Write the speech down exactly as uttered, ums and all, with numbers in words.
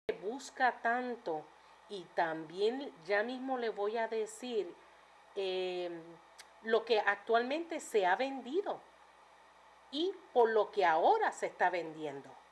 busca tanto y también ya mismo le voy a decir eh, lo que actualmente se ha vendido y por lo que ahora se está vendiendo.